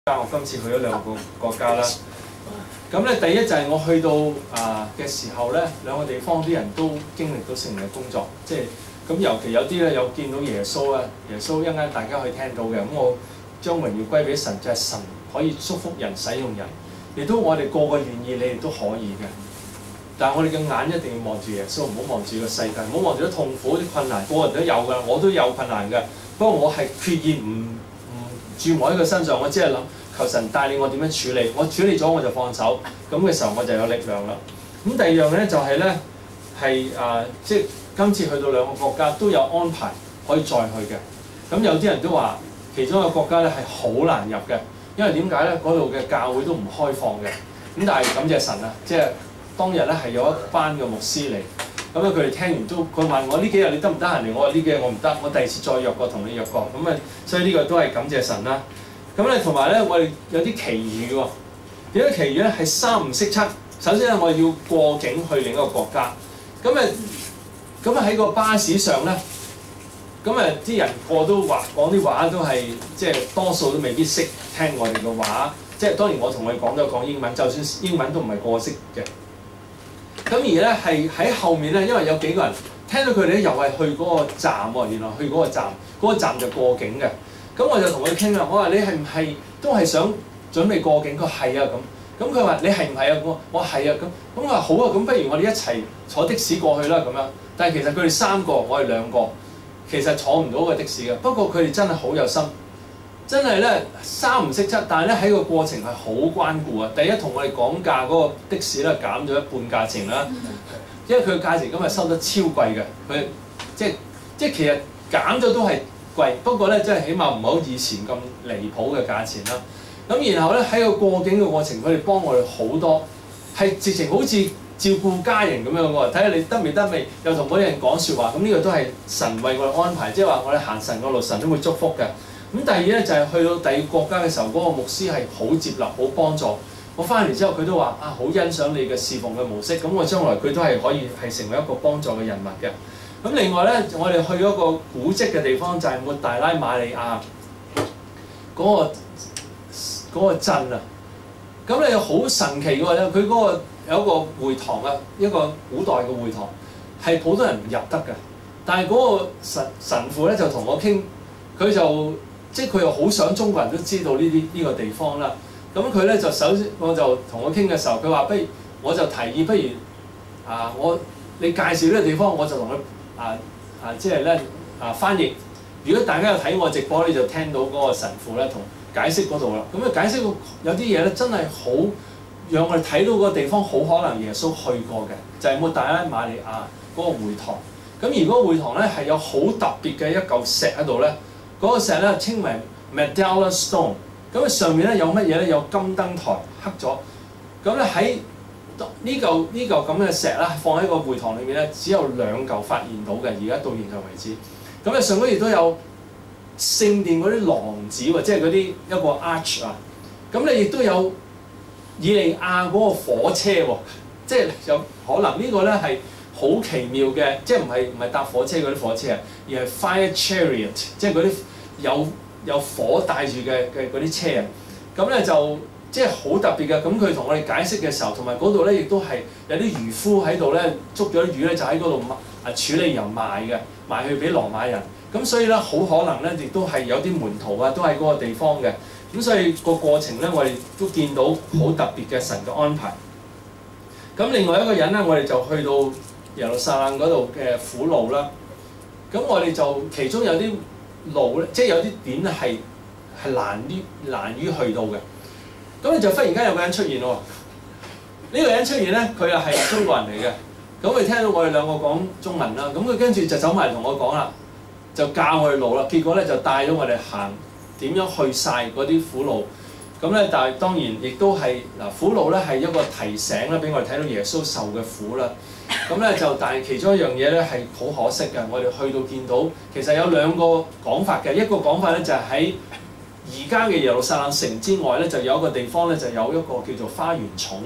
我今次去咗2個國家啦。咁咧，第一就係我去到嘅時候咧，2個地方啲人都經歷到聖靈嘅工作，即係咁尤其有啲咧有見到耶穌啊，耶穌一陣間大家可以聽到嘅。咁我將榮耀歸俾神，就係神可以祝福人、使用人，亦都我哋個個願意，你哋都可以嘅。但係我哋嘅眼一定要望住耶穌，唔好望住個世界，唔好望住啲痛苦、啲困難，個個人都有㗎，我都有困難㗎。不過我係決意唔注我喺佢身上，我只係諗求神帶領我點樣處理，我處理咗我就放手，咁嘅時候我就有力量啦。咁第二樣咧就係咧係即係今次去到2個國家都有安排可以再去嘅。咁有啲人都話其中一個國家咧係好難入嘅，因為點解咧？嗰度嘅教會都唔開放嘅。咁但係感謝神啊，即係當日咧係有一班嘅牧師嚟，咁咧佢哋聽完都佢問我呢幾日你得唔得閒嚟？我話呢幾日我唔得，我第2次再約過同你約過。咁啊，所以呢個都係感謝神啦。咁咧同埋咧，我哋有啲奇遇喎。有啲奇遇咧係3唔識7。首先咧，我要過境去另一個國家。咁喺個巴士上咧，啲人個都話講啲話都係即係多數都未必識聽我哋嘅話。即係當然我同佢哋講都講英文，就算英文都唔係個個識嘅。咁而咧係喺後面咧，因為有幾個人聽到佢哋咧又係去嗰個站喎，原來去嗰個站，嗰個站就過境嘅。咁我就同佢傾啦，我話你係唔係都係想準備過境？佢係啊咁。咁佢話你係唔係啊？我話係啊咁。咁我話好啊，咁不如我哋一齊坐的士過去啦咁樣。但係其實佢哋3個，我哋2個，其實坐唔到個的士嘅。不過佢哋真係好有心，真係咧3唔識7，但係咧喺個過程係好關顧啊。第一同我哋講價嗰個的士咧減咗1半價錢啦，因為佢嘅價錢今日收得超貴嘅。佢即係其實減咗都係貴，不過咧即係起碼唔係好以前咁離譜嘅價錢啦。咁然後咧喺個過境嘅過程，佢哋幫我哋好多，係直情好似照顧家人咁樣喎。睇下你得未得未，又同嗰啲人講説話。咁呢個都係神為我哋安排，即係話我哋行神個路，神都會祝福嘅。咁第二咧就係去到第2個國家嘅時候，嗰個牧師係好接納、好幫助。我翻嚟之後，佢都話好欣賞你嘅侍奉嘅模式。咁我將來佢都係可以係成為一個幫助嘅人物嘅。咁另外咧，我哋去咗個古蹟嘅地方，就係抹大拉馬利亞嗰個鎮啊。咁你好神奇嘅喎，佢嗰個有一個會堂啊，一個古代嘅會堂，係普通人唔入得嘅。但係嗰個神父咧就同我傾，佢就即係佢又好想中國人都知道呢個地方啦。咁佢咧就首先我就同我傾嘅時候，佢話不如我就提議，不如你介紹呢個地方，我就同佢即係咧翻譯。如果大家有睇我直播咧，就聽到嗰個神父咧同解釋嗰度啦。咁解釋有啲嘢咧真係好讓我哋睇到嗰個地方好可能耶穌去過嘅，就係抹大拉馬利亞嗰個會堂。咁而嗰個會堂咧係有好特別嘅一嚿石喺度咧，嗰個石咧稱為 Medalla Stone。咁上面咧有乜嘢咧？有金燈台刻咗。咁咧喺呢嚿咁嘅石啦，放喺個會堂裏面咧，只有2嚿發現到嘅，而家到現在為止。咁咧上嗰亦都有聖殿嗰啲廊子喎，即係嗰啲一個 arch 啊。咁你亦都有以利亞嗰個火車喎，即係有可能呢個咧係好奇妙嘅，即係唔係搭火車嗰啲火車啊，而係 fire chariot， 即係嗰啲有火帶住嘅嗰啲車啊。咁咧就即係好特別嘅。咁佢同我哋解釋嘅時候，同埋嗰度咧亦都係有啲漁夫喺度咧捉咗啲魚咧，就喺嗰度處理然後賣去俾羅馬人。咁所以咧好可能咧亦都係有啲門徒啊都喺嗰個地方嘅。咁所以個過程咧我哋都見到好特別嘅神嘅安排。咁另外一個人咧，我哋就去到耶路撒冷嗰度嘅苦路啦。咁我哋就其中有啲路咧，即係有啲點咧係難於去到嘅。咁你就忽然間有個人出現喎。呢個人出現咧，佢又係中國人嚟嘅。咁佢聽到我哋2個講中文啦，咁佢跟住就走埋同我講啦，就教我哋路啦。結果咧就帶咗我哋行點樣去晒嗰啲苦路。咁咧，但係當然亦都係苦路咧係一個提醒啦，俾我哋睇到耶穌受嘅苦啦。咁咧就但係其中一樣嘢咧係好可惜嘅，我哋去到見到其實有2個講法嘅。一個講法咧就係喺而家嘅耶路撒冷城之外咧，就有一個地方咧就有一個叫做花園冢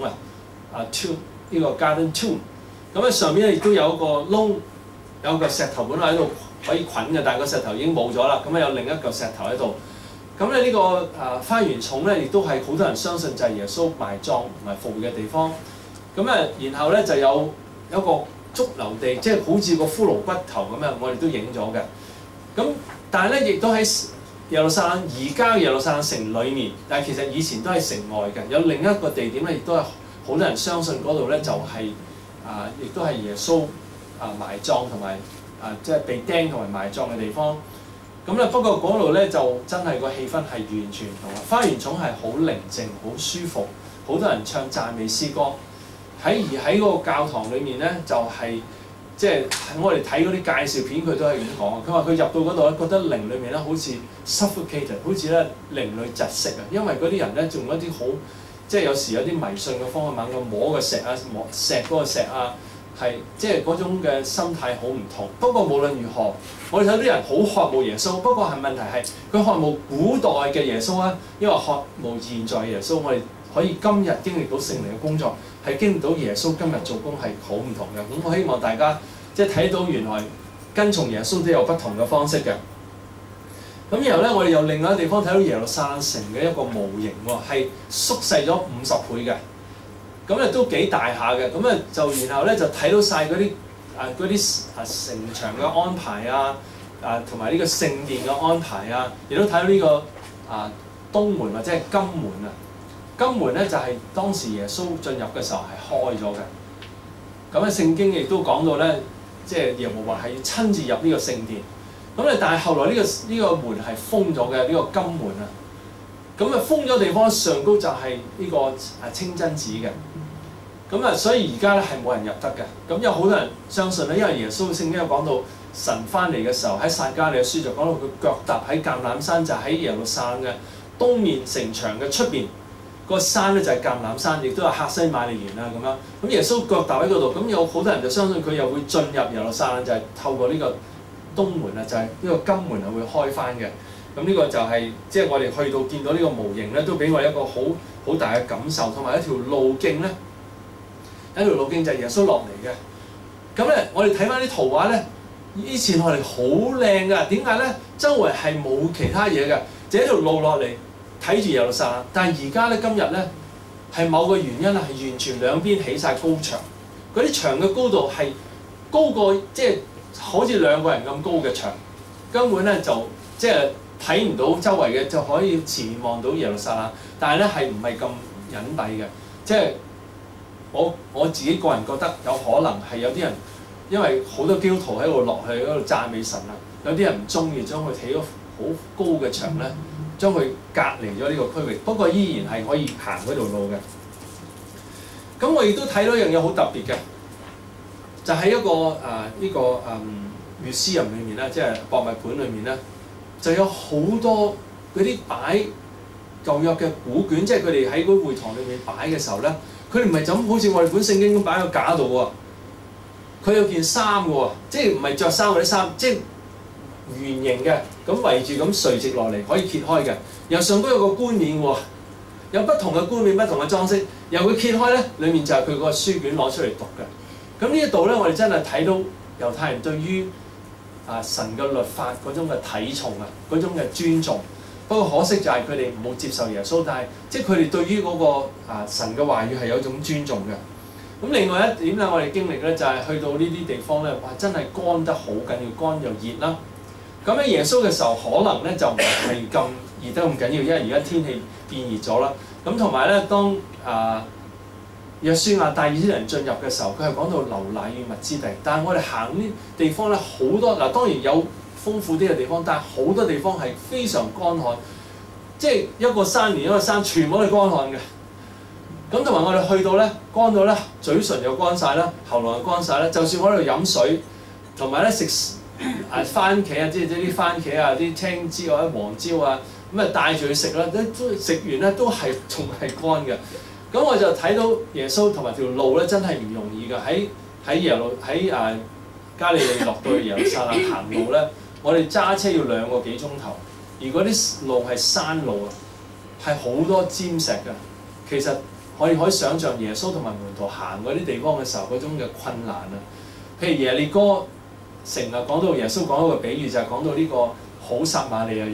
tomb 呢個 garden tomb。咁咧上面咧亦都有一個窿，有個石頭本來喺度可以捆嘅，但係個石頭已經冇咗啦。咁咧有另一嚿石頭喺度。 咁咧呢個花園塚咧，亦都係好多人相信就係耶穌埋葬同埋復活嘅地方。咁然後咧就有一個髑髏地，即係好似個骷髏骨頭咁樣，我哋都影咗嘅。咁但係咧，亦都喺耶路撒冷而家耶路撒冷城裏面，但係其實以前都係城外嘅。有另一個地點咧，亦都係好多人相信嗰度咧就係亦都係耶穌埋葬同埋即係被釘同埋埋葬嘅地方。咁咧不過嗰度咧就真係個氣氛係完全唔同啦。花園塚係好寧靜、好舒服，好多人唱讚美詩歌。喺嗰個教堂裏面咧，就係即係我哋睇嗰啲介紹片，佢都係咁講。佢話佢入到嗰度咧，覺得靈裏面咧好似 suffocated， 好似咧靈裏窒息啊。因為嗰啲人咧仲有一啲好即係有時有啲迷信嘅方法，猛咁摸個石啊，摸石嗰個石啊。係即係嗰種嘅心態好唔同。不過無論如何，我哋睇到啲人好渴慕耶穌。不過係問題係佢渴慕古代嘅耶穌啊，因為渴慕現在耶穌。我哋可以今日經歷到聖靈嘅工作，係經歷到耶穌今日做工係好唔同嘅。咁我希望大家即係睇到原來跟從耶穌都有不同嘅方式嘅。咁然後咧，我哋由另外一個地方睇到耶路撒冷城嘅一個模型喎，係縮細咗50倍嘅。咁咧都幾大下嘅，咁就然後咧就睇到晒嗰啲城牆嘅安排同埋呢個聖殿嘅安排亦都睇到呢個東門或者係金門啊。金門咧就係當時耶穌進入嘅時候係開咗嘅。咁聖經亦都講到咧，即係耶和華係要親自入呢個聖殿。咁咧但係後來呢個門係封咗嘅，呢個金門啊。咁封咗地方上高就係呢個清真寺嘅。咁所以而家咧係冇人入得嘅。咁有好多人相信咧，因為耶穌聖經有講到神翻嚟嘅時候，喺撒迦利亞書就講到佢腳踏喺橄欖山，就喺耶路撒冷嘅東面城牆嘅出邊，個山咧就係橄欖山，亦都有客西馬尼園咁樣。咁耶穌腳踏喺嗰度，咁有好多人就相信佢又會進入耶路撒冷，就係透過呢個東門就係呢個金門係會開翻嘅。咁呢個就係即係我哋去到見到呢個模型咧，都俾我一個好大嘅感受，同埋一條路徑咧。一條路徑就係耶穌落嚟嘅。咁咧，我哋睇翻啲圖畫咧，以前我哋好靚㗎。點解咧？周圍係冇其他嘢嘅，就一條路落嚟睇住耶路撒冷。但係而家咧，今日咧係某個原因係完全兩邊起晒高牆。嗰啲牆嘅高度係高過即係好似兩個人咁高嘅牆，根本咧就即係睇唔到周圍嘅，就可以前面望到耶路撒冷。但係咧係唔係咁隱蔽嘅？即係我自己個人覺得有可能係有啲人，因為好多基督徒喺度落去嗰度讚美神啦，有啲人唔中意將佢起咗好高嘅牆咧，將佢隔離咗呢個區域。不過依然係可以行嗰條路嘅。咁我亦都睇到一樣嘢好特別嘅，就喺一個museum裏面咧，即係博物館裏面咧，就有好多嗰啲擺舊約嘅古卷，即係佢哋喺嗰會堂裏面擺嘅時候咧。佢哋唔係就咁好似我哋本聖經咁擺喺個架度喎，佢有件衫嘅喎，即係唔係着衫嗰啲衫，即係圓形嘅，咁圍住咁垂直落嚟，可以揭開嘅。然後上高有個冠冕喎，有不同嘅冠冕、不同嘅裝飾。由佢揭開咧，裡面就係佢個書卷攞出嚟讀嘅。咁呢一度咧，我哋真係睇到猶太人對於神嘅律法嗰種嘅睇重嗰種嘅尊重。不過可惜就係佢哋冇接受耶穌，但係即係佢哋對於嗰個神嘅話語係有一種尊重嘅。咁另外一點咧，我哋經歷咧就係去到呢啲地方咧，哇！真係乾得好緊要，乾又熱啦。咁喺耶穌嘅時候，可能咧就唔係咁熱得咁緊要，因為而家天氣變熱咗啦。咁同埋咧，當約書亞帶以色列人進入嘅時候，佢係講到流奶與蜜之地。但係我哋行呢地方咧，好多當然有豐富啲嘅地方，但係好多地方係非常乾旱，即係一個山連一個山，全部都係乾旱嘅。咁同埋我哋去到咧，乾到咧，嘴唇又乾晒啦，喉嚨又乾晒啦。就算我喺度飲水，同埋咧食番茄啊，即係啲番茄啊、啲青椒啊、黃椒啊，咁帶住去食啦，都食完咧都係仲係乾嘅。咁我就睇到耶穌同埋條路咧，真係唔容易㗎。喺加利利落到去耶路撒冷行路咧。我哋揸車要2個幾鐘頭，而嗰啲路係山路係好多尖石㗎。其實我哋可以想像耶穌同埋門徒行嗰啲地方嘅時候嗰種嘅困難譬如耶利哥城講到耶穌講到個比喻，就係講到呢個好撒瑪利亞人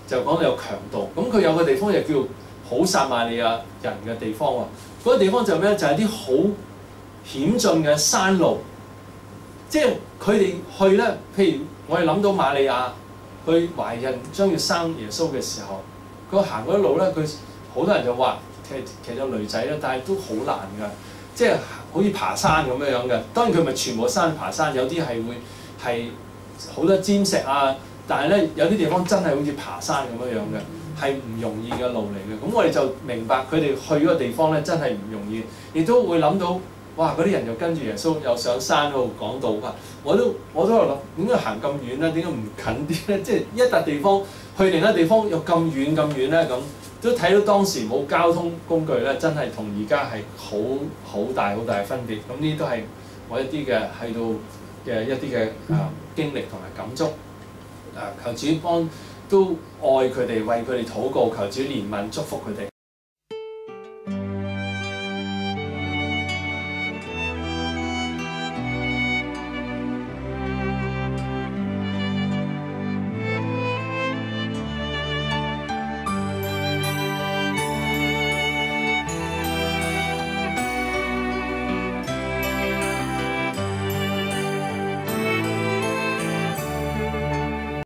就講到有強盜。咁佢有個地方就叫好撒瑪利亞人嘅地方喎。嗰個地方就咩咧？就係啲好險峻嘅山路，即係佢哋去咧。譬如我哋諗到瑪利亞去懷孕將要生耶穌嘅時候，佢行嗰啲路咧，佢好多人就話騎咗驢仔啦，但係都好難㗎，即係好似爬山咁樣樣嘅。當然佢唔係全部山爬山，有啲係會係好多尖石啊，但係咧有啲地方真係好似爬山咁樣樣嘅，係唔容易嘅路嚟嘅。咁我哋就明白佢哋去嗰個地方咧真係唔容易，亦都會諗到哇！嗰啲人又跟住耶穌又上山嗰度講道啊！我都喺度諗點解行咁遠咧？點解唔近啲咧？即係一笪地方去另一地方又咁遠咧？咁都睇到當時冇交通工具咧，真係同而家係好大嘅分別。咁呢啲都係我一啲嘅喺度嘅一啲嘅經歷同埋感觸。求主幫都愛佢哋，為佢哋禱告，求主憐憫祝福佢哋。